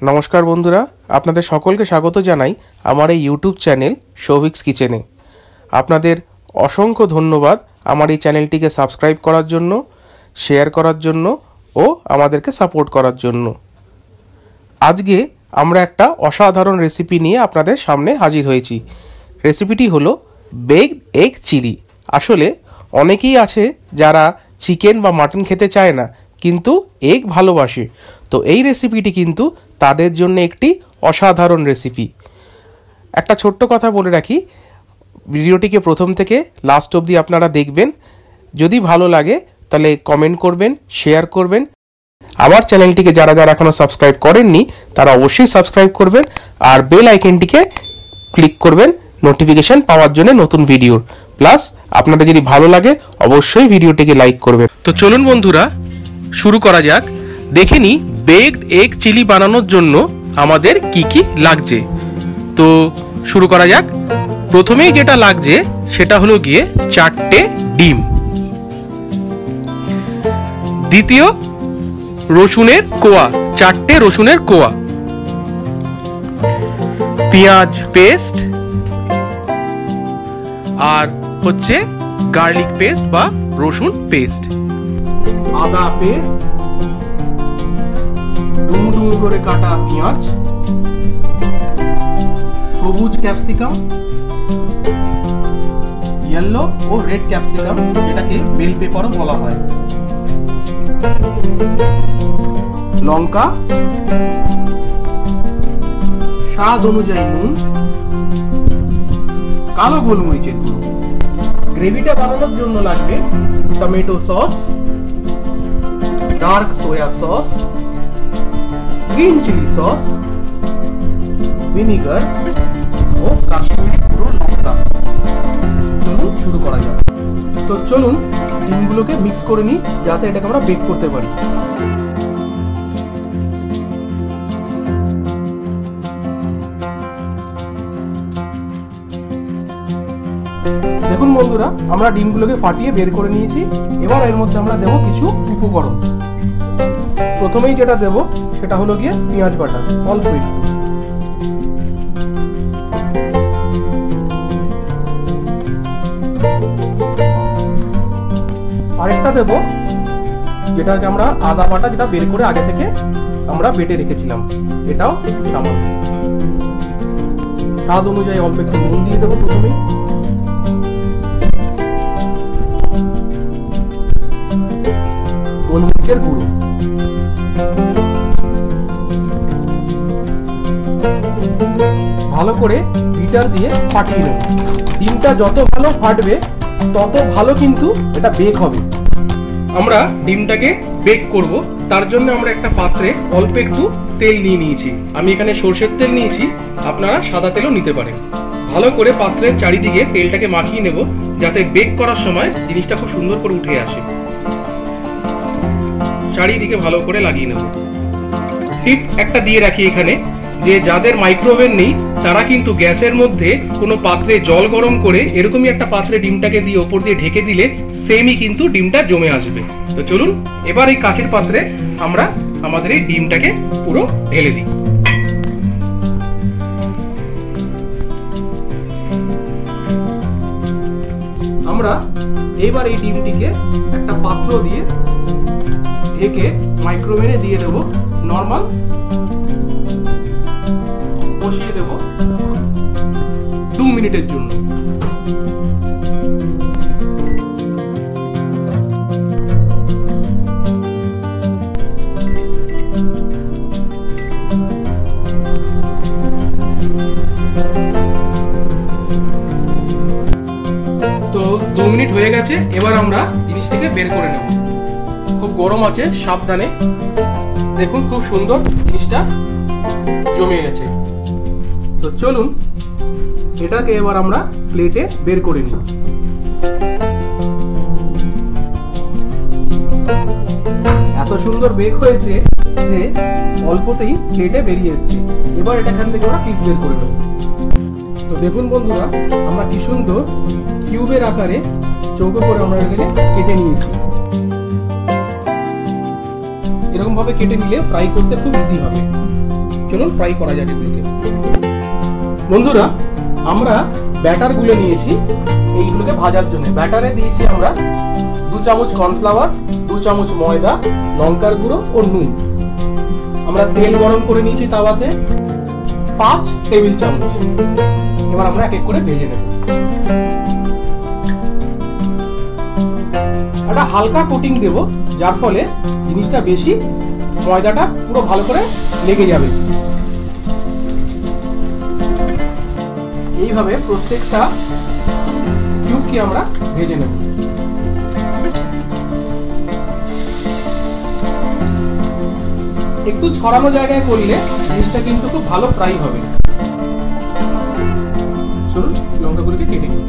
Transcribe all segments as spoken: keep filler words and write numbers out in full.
নমস্কার বন্ধুরা, আপনাদের সকলকে স্বাগত জানাই আমার এই ইউটিউব চ্যানেল সৌভিকস কিচেনে। আপনাদের অসংখ্য ধন্যবাদ আমার এই চ্যানেলটিকে সাবস্ক্রাইব করার জন্য, শেয়ার করার জন্য ও আমাদেরকে সাপোর্ট করার জন্য। আজকে আমরা একটা অসাধারণ রেসিপি নিয়ে আপনাদের সামনে হাজির হয়েছি। রেসিপিটি হলো বেকড এগ চিলি। আসলে অনেকেই আছে যারা চিকেন বা মাটন খেতে চায় না, কিন্তু এগ ভালোবাসে। তো এই রেসিপিটি কিন্তু তাদের জন্য একটি অসাধারণ রেসিপি। একটা ছোট্ট কথা বলে রাখি, ভিডিওটিকে প্রথম থেকে লাস্ট অবধি আপনারা দেখবেন। যদি ভালো লাগে তাহলে কমেন্ট করবেন, শেয়ার করবেন। আমার চ্যানেলটিকে যারা যারা এখনও সাবস্ক্রাইব করেননি তারা অবশ্যই সাবস্ক্রাইব করবেন আর বেল আইকনটিকে ক্লিক করবেন নোটিফিকেশন পাওয়ার জন্য নতুন ভিডিওর। প্লাস আপনাদের যদি ভালো লাগে অবশ্যই ভিডিওটিকে লাইক করবেন। তো চলুন বন্ধুরা শুরু করা যাক। দেখে নিই বেকড এগ চিলি বানানোর জন্য আমাদের কি কি লাগছে। তো শুরু করা যাক। প্রথমেই যেটা লাগছে সেটা হলো গিয়ে চারটে ডিম। দ্বিতীয় রসুনের কোয়া, চারটে রসুনের কোয়া। পেঁয়াজ পেস্ট আর হচ্ছে গার্লিক পেস্ট বা রসুন পেস্ট। আদা পেস্ট, ডুমু ডুমু করে কাটা পেঁয়াজ, সবুজ ক্যাপসিকাম, ইয়েলো ও রেড ক্যাপসিকাম যেটাকে বেল পেপারও বলা হয়, লঙ্কা, স্বাদ অনুযায়ী নুন, কালো গোলমরিচের গুঁড়ো। গ্রেভিটা বানানোর জন্য লাগবে tomato sauce, dark soya sauce, green chilli sauce, vinegar ও কাশ্মীরি গুঁড়ো লঙ্কা। চলুন শুরু করা যাক। তো চলুন ডিমগুলোকে মিক্স করে নিই যাতে এটাকে আমরা বেক করতে পারি। দেখুন বন্ধুরা, আমরা ডিমগুলোকে ফাটিয়ে বের করে নিয়েছি। এবার এর মধ্যে আমরা দেবো কিছু উপকরণ। প্রথমেই যেটা দেব সেটা হলো গিয়ে পেঁয়াজ বাটা, অল্প একটু। আরেকটা দেব যেটা হচ্ছে আমরা আদা বাটা, যেটা বের করে আগে থেকে আমরা বেটে রেখেছিলাম, এটাও সামান্য। স্বাদ অনুযায়ী অল্প একটু নুন দিয়ে দেবো প্রথমেই। গোলমরিচের গুঁড়ো, ভালো করে বিটার দিয়ে ফাটিয়ে নেব। ডিমটা যত ভালো ফাটবে তত ভালো কিন্তু এটা বেক হবে। আমরা ডিমটাকে বেক করব, তার জন্য আমরা একটা পাত্রে অল্প একটু তেল নিয়ে নিয়েছি। আমি এখানে সরষের তেল নিয়েছি, আপনারা সাদা তেলও নিতে পারেন। ভালো করে পাত্রের চারিদিকে তেলটাকে মাখিয়ে নেব যাতে বেক করার সময় জিনিসটা খুব সুন্দর করে উঠে আসে। চারিদিকে ভালো করে লাগিয়ে নেব। টিপ একটা দিয়ে রাখি এখানে, যে যাদের মাইক্রোওভেন নেই তারা কিন্তু গ্যাসের মধ্যে কোনো পাত্রে জল গরম করে এরকমই একটা পাত্রে ডিমটাকে দিয়ে ওপর দিয়ে ঢেকে দিলে সেমই কিন্তু ডিমটা জমে আসবে। তো চলুন এবার এই কাচের পাত্রে আমরা আমাদের এই ডিমটাকে পুরো ঢেলে দিই। আমরা এবার এই ডিমটিকে একটা পাত্র দিয়ে ঢেকে মাইক্রোওভেনে দিয়ে দেবো। নরমাল বসিয়ে দেব দু মিনিটের জন্য। তো দু মিনিট হয়ে গেছে, এবার আমরা জিনিসটাকে বের করে নেব। খুব গরম আছে, সাবধানে। দেখুন খুব সুন্দর জিনিসটা জমে গেছে। তো চলুন এটাকে এবার আমরা প্লেটে বের করে নিই। এত সুন্দর বেক হয়েছে যে অল্পতেই প্লেটে বেরিয়ে এসছে। এবার এটা এখান থেকে আমরা পিস বের করে নেব। তো দেখুন বন্ধুরা, আমরা কি সুন্দর কিউবের আকারে চৌকো করে আমরা এটাকে কেটে নিয়েছি। এরকম ভাবে কেটে নিলে ফ্রাই করতে খুব ইজি হবে। চলুন ফ্রাই করা যাক এগুলোকে। বন্ধুরা, আমরা ব্যাটার গুলো নিয়েছি এইগুলোকে ভাজার জন্য। ব্যাটারে দিয়েছি আমরা দু চামচ কর্নফ্লাওয়ার, দু চামচ ময়দা, লঙ্কার গুঁড়ো ও নুন। আমরা তেল গরম করে নিয়েছি তাওয়াতে পাঁচ টেবিল চামচ। এবার আমরা এক এক করে ভেজে নেব। একটা হালকা কোটিং দেব, যার ফলে জিনিসটা বেশি ময়দাটা পুরো ভালো করে লেগে যাবে। এইভাবে প্রত্যেকটা কিউবকে আমরা ভেজে নেব। একটু ছড়ানো জায়গায় করলে জিনিসটা কিন্তু খুব ভালো ফ্রাই হবে। চলুন লঙ্কাগুলোকে কেটে নিই।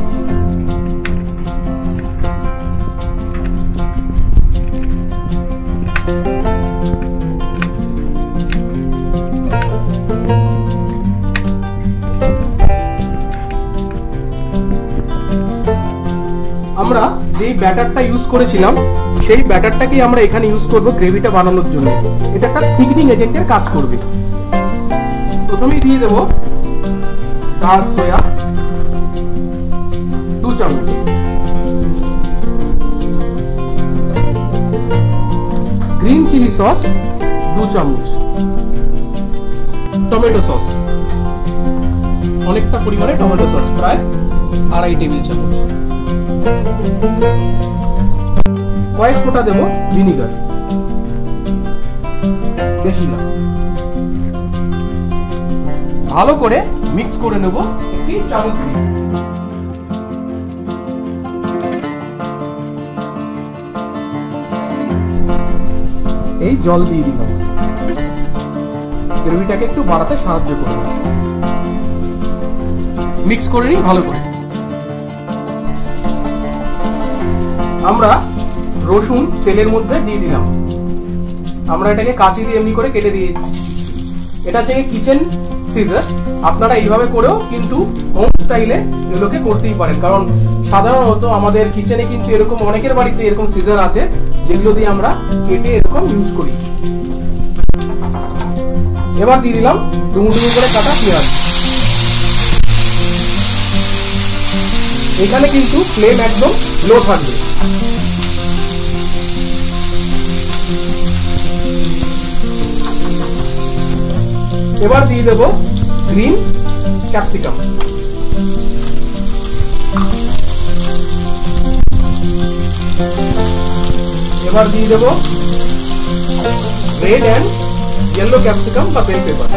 আমরা যেই ব্যাটারটা ইউজ করেছিলাম সেই ব্যাটারটাকেই আমরা এখানে ইউজ করব গ্রেভিটা বানানোর জন্য। এটা একটা থিকনিং এজেন্টের কাজ করবে। প্রথমেই দিয়ে দেব ডার্ক সোয়া দু চামচ, গ্রিন চিলি সস দু চামচ, টমেটো সস অনেকটা পরিমাণে টমেটো সস প্রায় আড়াই টেবিল চামচ, কয়েক ফোঁটা দেব ভিনিগার, বেশি না। ভালো করে মিক্স করে নেব একটি চামচ দিয়ে। এই জল দিয়ে দিলাম, গ্রেভিটাকে একটু বাড়াতে সাহায্য করবে। মিক্স করে নিই ভালো করে। আমরা রসুন তেলের মধ্যে দিয়ে দিলাম। আমরা এটাকে কাঁচি দিয়ে এমনি করে কেটে দিয়ে, এটা হচ্ছে কিচেন সিজার। আপনারা এইভাবে করেও কিন্তু হোম স্টাইলে এগুলোকে করতেই পারেন, কারণ সাধারণত আমাদের কিচেনে কিন্তু এরকম অনেকের বাড়িতে এরকম সিজার আছে যেগুলো দিয়ে আমরা কেটে এরকম ইউজ করি। এবার দিয়ে দিলাম ডুমু ডুমু করে কাটা পেঁয়াজ। এখানে কিন্তু ফ্লেম একদম লো থাকবে। এবার দিয়ে দেব গ্রিন ক্যাপসিকাম। এবার দিয়ে দেব রেড এন্ড ইয়েলো ক্যাপসিকাম বা বেল পেপার।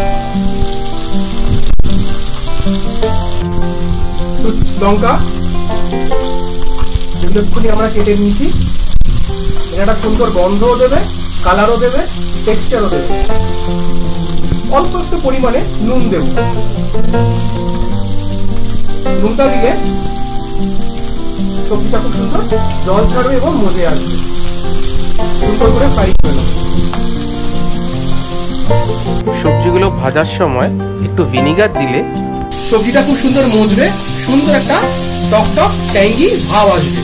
লঙ্কা যেগুলো আমরা কেটে নিয়েছি, এটা একটা সুন্দর গন্ধও দেবে, কালারও দেবে, টেক্সচারও দেবে। অল্প একটু পরিমাণে নুন দেব। নুনটা দিলে সবজিটা খুব সুন্দর জল ছাড়বে এবং মজে আসবে। সুন্দর করে ফ্রাই করে নেব। সবজিগুলো ভাজার সময় একটু ভিনিগার দিলে সবজিটা খুব সুন্দর মজবে, সুন্দর একটা টক টক ট্যাঙ্গি ভাব আসবে।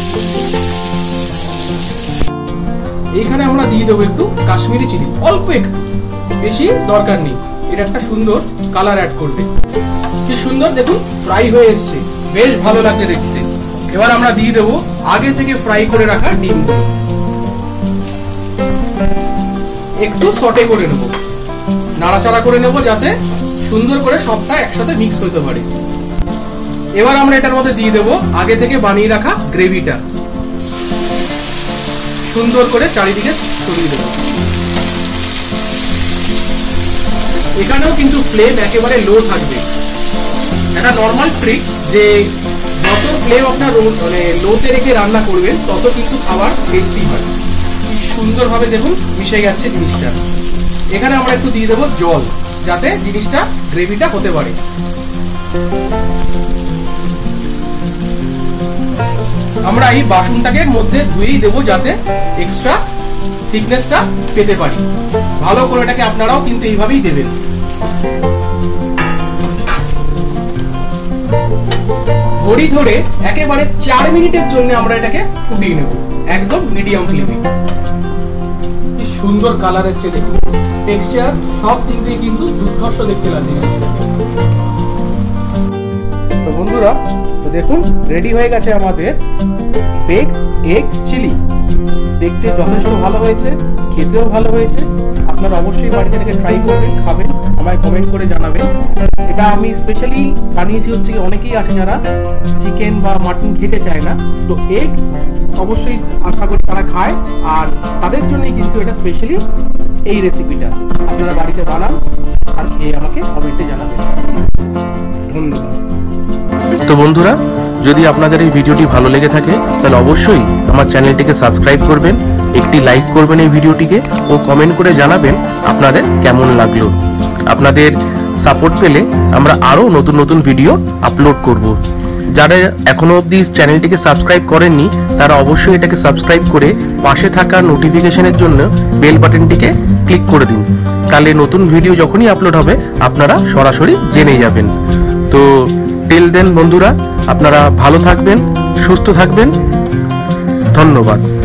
এইখানে আমরা দিয়ে দেবো একটু কাশ্মীরি চিলি, অল্প একটু, বেশি দরকার নেই। এটা একটা সুন্দর কালার অ্যাড করবে। কি সুন্দর দেখুন ফ্রাই হয়ে এসছে, বেশ ভালো লাগছে দেখতে। এবার আমরা দিয়ে দেবো আগে থেকে ফ্রাই করে রাখা ডিম, একটু সটে করে নেব, নাড়াচাড়া করে নেব যাতে সুন্দর করে সবটা একসাথে মিক্স হতে পারে। এবার আমরা এটার মধ্যে দিয়ে দেবো আগে থেকে বানিয়ে রাখা গ্রেভিটা, সুন্দর করে চারিদিকে ছড়িয়ে দেবো। এখানেও কিন্তু ফ্লেম একেবারে লো থাকবে। একটা নর্মাল ট্রিক যে যত ফ্লেম আপনার মানে লোতে রেখে রান্না করবেন তত কিন্তু খাবার টেস্টি হয়। কি সুন্দরভাবে দেখুন মিশে যাচ্ছে জিনিসটা। এখানে আমরা একটু দিয়ে দেবো জল, যাতে জিনিসটা গ্রেভিটা হতে পারে। আমরা এই বাসনটাকে মধ্যে ধুয়েই দেবো যাতে এক্সট্রা থিকনেসটা পেতে পারি। ভালো করে এটাকে আপনারাও কিন্তু এইভাবেই দেবেন। ঘড়ি ধরে একেবারে চার মিনিটের জন্য আমরা এটাকে ফুটিয়ে নেব, একদম মিডিয়াম ফ্লেমে। কি সুন্দর কালার এসছে দেখুন। টেক্সচার সব দিক দিয়ে কিন্তু দুর্ধর্ষ দেখতে লাগে। তো বন্ধুরা, তো দেখুন রেডি হয়ে গেছে আমাদের বেক এগ চিলি। দেখতে যথেষ্ট ভালো হয়েছে, খেতেও ভালো হয়েছে। আপনারা অবশ্যই বাড়িতে থেকে ট্রাই করবেন, খাবেন, আমায় কমেন্ট করে জানাবেন। এটা আমি স্পেশালি বানিয়েছি হচ্ছে কি, অনেকেই আছে যারা চিকেন বা মাটন খেতে চায় না, তো এগ অবশ্যই আশা করি তারা খায়, আর তাদের জন্যই কিন্তু এটা স্পেশালি এই রেসিপিটা। আপনারা বাড়িতে বানান আর খেয়ে আমাকে কমেন্টে জানাবেন। ধন্যবাদ। তো বন্ধুরা, যদি আপনাদের এই ভিডিওটি ভালো লেগে থাকে তাহলে অবশ্যই আমার চ্যানেলটিকে সাবস্ক্রাইব করবেন, একটি লাইক করবেন এই ভিডিওটিকে ও কমেন্ট করে জানাবেন আপনাদের কেমন লাগলো। আপনাদের সাপোর্ট পেলে আমরা আরও নতুন নতুন ভিডিও আপলোড করব। যারা এখনো অবধি চ্যানেলটিকে সাবস্ক্রাইব করেননি তারা অবশ্যই এটাকে সাবস্ক্রাইব করে পাশে থাকা নোটিফিকেশনের জন্য বেল বাটনটিকে ক্লিক করে দিন। তাহলে নতুন ভিডিও যখনই আপলোড হবে আপনারা সরাসরি জেনে যাবেন। তো টিল দেন বন্ধুরা, আপনারা ভালো থাকবেন, সুস্থ থাকবেন। ধন্যবাদ।